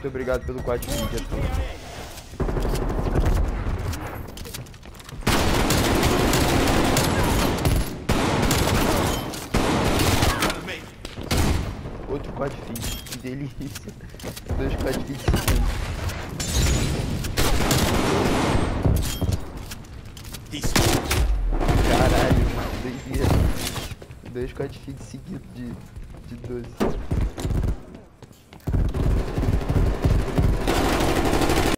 Muito obrigado pelo quad feed, Arthur. Outro quad feed, que delícia. 2 quad feeds seguidos. Caralho, doideira. 2 quad feeds seguidos de 12.